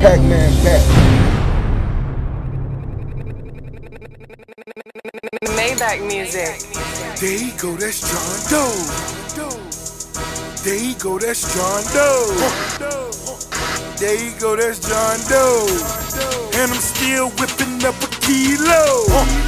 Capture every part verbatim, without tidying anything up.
Pacman back. Maybach music. There you go, that's John Doe. There you go, that's John Doe. There you go, that's John Doe. And I'm still whipping up a kilo.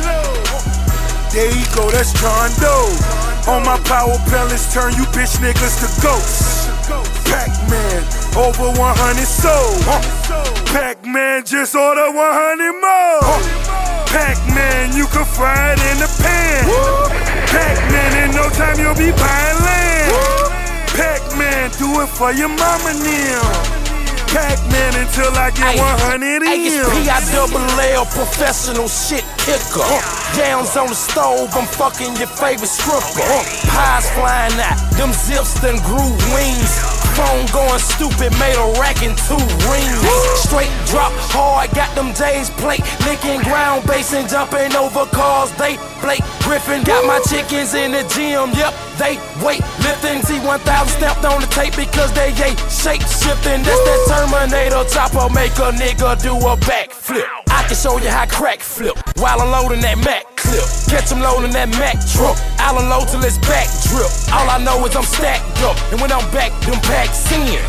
There you go, that's John Doe. On my power pellets, turn you bitch niggas to ghosts. Pacman, over one hundred sold. Pacman, just order one hundred more. Pacman, you can fry it in the pan. Pacman, in no time you'll be buying land. Pacman, do it for your mama now. Pacman until I get one hundred in. It's P I double L, professional shit kicker. Yams on the stove, I'm fucking your favorite stripper. Pies flying out, them zips done grew wings. Phone going stupid, made a rack in two rings. Straight drop hard, got them J's plate, licking ground bass and jumping over cars. They Blake Griffin, got my chickens in the gym. Yep, they weight lifting. T one thousand stepped on the tape because they ain't shape shifting. That's that Terminator chopper, make a nigga do a backflip. I can show you how crack flip while I'm loading that Mac clip. Catch him loading that Mac truck. I'll unload till it's back drip. All I know is I'm stacked up, and when I'm back, them packs in.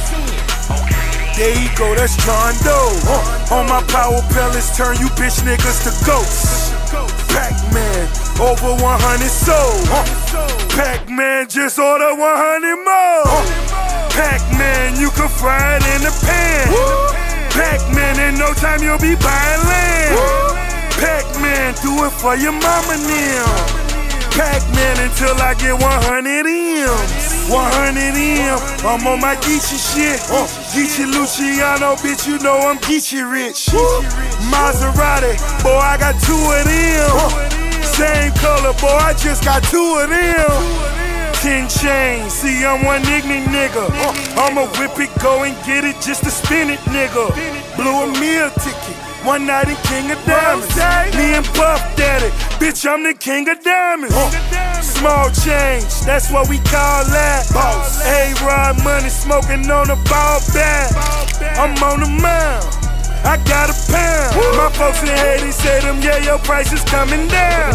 There you go, that's John Doe. On my power pellets, turn you bitch niggas to ghosts. Pacman, over one hundred sold. Pacman, just order one hundred more. Pacman, you can fry it in the pan. Pacman, in no time you'll be buying land. Pacman, do it for your mama now. Pacman until I get one hundred M's. one hundred M's. I'm on my Geechee shit. Geechee Luciano, bitch, you know I'm Geechee rich. Maserati, boy, I got two of them. Same color, boy, I just got two of them. Ten chains, see I'm one ignorant nigga. I'ma whip it, go and get it just to spin it, nigga. Blew a meal ticket, one night in King of Diamonds. Me and Puff Daddy, bitch, I'm the King of Diamonds. Small change, that's what we call that. A-Rod money smoking on a ball bat. I'm on the mound, I got a pound. My folks in Haiti say them, yeah, your price is coming down.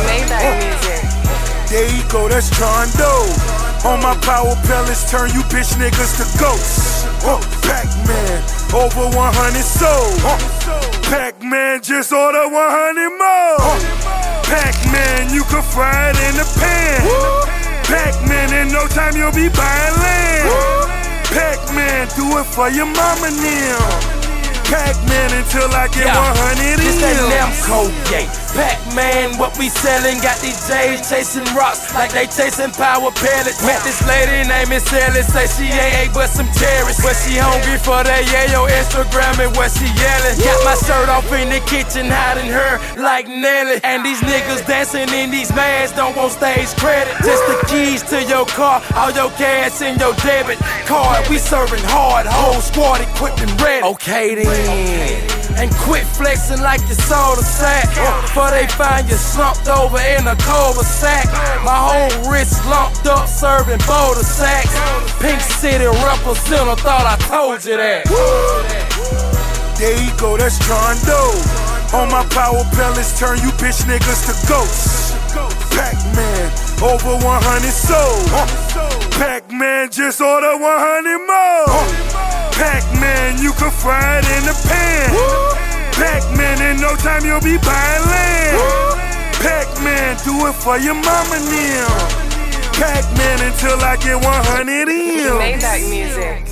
There you go, that's John Doe. On my power pellets, turn you bitch niggas to ghosts. Pacman, over one hundred sold. Pacman, just order one hundred more. Pacman, you can fry it in the pan. Pacman, in no time you'll be buying land. Pacman, do it for your mama now. Pacman until I get yeah, one hundred in. This that Namco gate. Pacman, what we selling? Got these J's chasing rocks like they chasing power pellets. Met this lady named Miss Ellis, say she ain't ate but some terrorists. But she hungry for that yayo Instagram and what she yelling. Got my shirt off in the kitchen, hiding her like Nelly. And these niggas dancing in these masks don't want stage credit. Just the keys to your car, all your gas in your debit card. We serving hard, whole squad equipped and ready. Okay then. And quit flexing like you saw the sack. Before they find you slumped over in a cul-de-sac. My whole wrist lumped up serving boulder sacks. Pink City representative, thought I told you that. There you go, that's John Doe. On my power pellets, turn you bitch niggas to ghosts. Pacman, over one hundred sold. Pacman, just order one hundred more. Pacman, you can fry it in the pan. Pacman, in no time you'll be buying land. Pacman, do it for your mama now. Pacman until I get one hundred M's. Maybach music.